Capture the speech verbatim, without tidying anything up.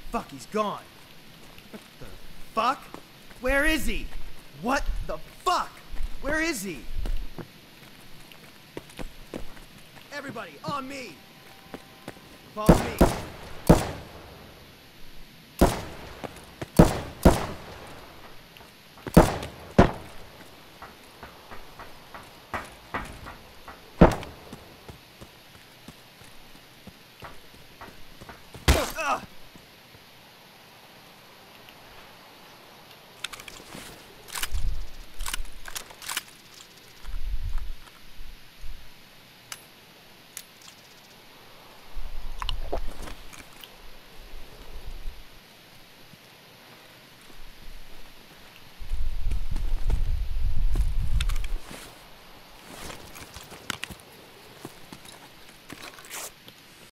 Fuck, he's gone. What the fuck? Where is he? What the fuck? Where is he? Everybody, on me! Follow me. Ugh!